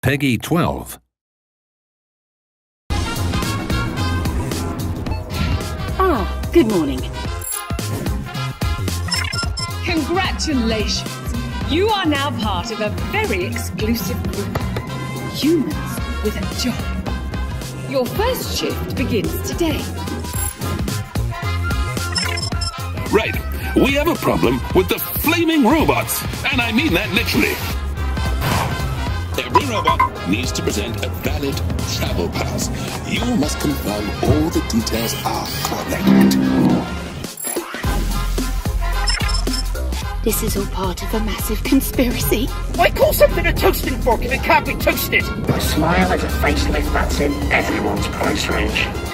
Peggy 12. Ah, good morning. Congratulations! You are now part of a very exclusive group. Humans with a job. Your first shift begins today. Right. We have a problem with the flaming robots. And I mean that literally. Every robot needs to present a valid travel pass. You must confirm all the details are correct. This is all part of a massive conspiracy. Why call something a toasting fork if it can't be toasted? A smile is a facelift that's in everyone's price range.